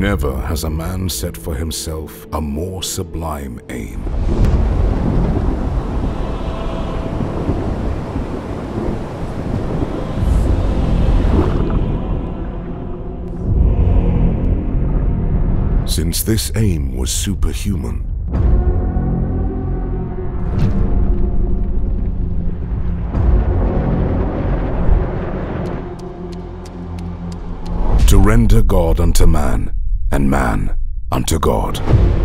Never has a man set for himself a more sublime aim. Since this aim was superhuman, to render God unto man, and man unto God.